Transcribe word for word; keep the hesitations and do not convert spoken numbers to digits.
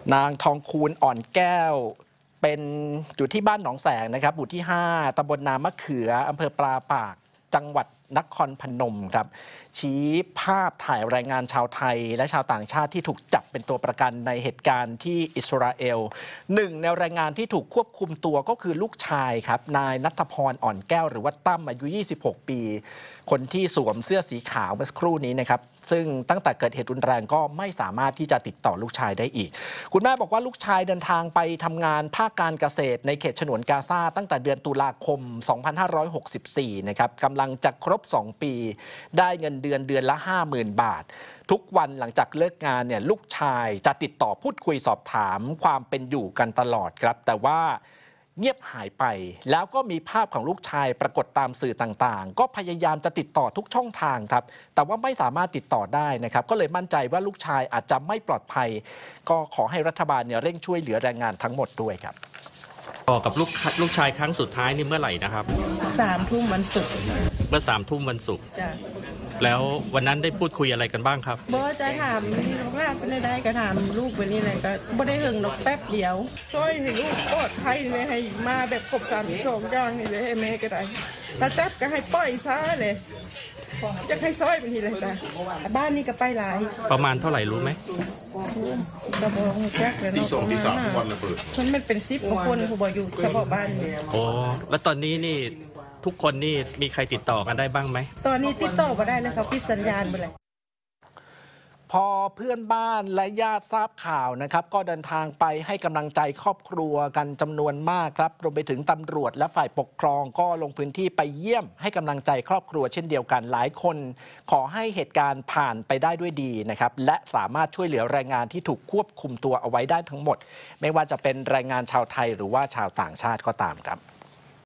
นางทองคูณอ่อนแก้วเป็นอยู่ที่บ้านหนองแสงนะครับหมู่ที่ห้าตำบลนามะเขืออำเภอปลาปากจังหวัดนครพนมครับชี้ภาพถ่ายแรงงานชาวไทยและชาวต่างชาติที่ถูกจับเป็นตัวประกันในเหตุการณ์ที่อิสราเอลหนึ่งในแรงงานที่ถูกควบคุมตัวก็คือลูกชายครับนายณัฐพรอ่อนแก้วหรือว่าตั้มอายุยี่สิบหกปีคนที่สวมเสื้อสีขาวเมื่อสักครู่นี้นะครับซึ่งตั้งแต่เกิดเหตุรุนแรงก็ไม่สามารถที่จะติดต่อลูกชายได้อีกคุณแม่บอกว่าลูกชายเดินทางไปทำงานภาคการเกษตรในเขตฉนวนกาซาตั้งแต่เดือนตุลาคมสองพันห้าร้อยหกสิบสี่นะครับกำลังจะครบสองปีได้เงินเดือนเดือนละ ห้าหมื่น บาททุกวันหลังจากเลิกงานเนี่ยลูกชายจะติดต่อพูดคุยสอบถามความเป็นอยู่กันตลอดครับแต่ว่าเงียบหายไปแล้วก็มีภาพของลูกชายปรากฏตามสื่อต่างๆก็พยายามจะติดต่อทุกช่องทางครับแต่ว่าไม่สามารถติดต่อได้นะครับก็เลยมั่นใจว่าลูกชายอาจจะไม่ปลอดภัยก็ขอให้รัฐบาลเนี่ยเร่งช่วยเหลือแรงงานทั้งหมดด้วยครับต่อกับลูกลูกชายครั้งสุดท้ายนี่เมื่อไหร่นะครับสามทุ่มวันศุกร์เมื่อสามทุ่มวันศุกร์แล้ววันนั้นได้พูดคุยอะไรกันบ้างครับบอจะถามลูกหลานเป็นได้ก็ถามลูกเป็นนี่อะไรก็บ่ได้หึงนกแป๊บเดียวช่วยให้ลูกปลอดภัยเลยให้มาแบบครบสามสองอย่างนี่เลยให้แม่ก็ได้ถ้าจับก็ให้ปล่อยซะเลยจะให้ซอยเป็นทีเลยแต่บ้านนี่ก็ไปหลายประมาณเท่าไหร่รู้ไหมกระบอกแจ๊กเลยเนาะที่สองที่สามวันระเบิดมันมันเป็นซิปของคนผู้บ่อยู่เฉพาะบ้านนี่โอ้แล้วตอนนี้นี่ทุกคนนี่มีใครติดต่อกันได้บ้างไหมตอนนี้ติดต่อมาได้เลยครับพิดสัญญาณไปเลยพอเพื่อนบ้านและญาติทราบข่าวนะครับก็เดินทางไปให้กำลังใจครอบครัวกันจำนวนมากครับรวมไปถึงตำรวจและฝ่ายปกครองก็ลงพื้นที่ไปเยี่ยมให้กำลังใจครอบครัวเช่นเดียวกันหลายคนขอให้เหตุการณ์ผ่านไปได้ด้วยดีนะครับและสามารถช่วยเหลือแรงงานที่ถูกควบคุมตัวเอาไว้ได้ทั้งหมดไม่ว่าจะเป็นแรงงานชาวไทยหรือว่าชาวต่างชาติก็ตามครับ